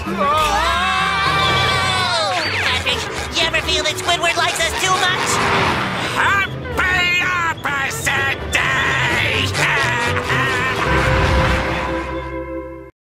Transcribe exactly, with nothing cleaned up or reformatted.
Patrick, you ever feel that Squidward likes us too much?